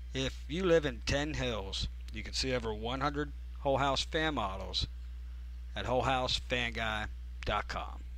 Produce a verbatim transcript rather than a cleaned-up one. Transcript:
If you live in Ten Hills, you can see over one hundred Whole House fan models at whole house fan guy dot com.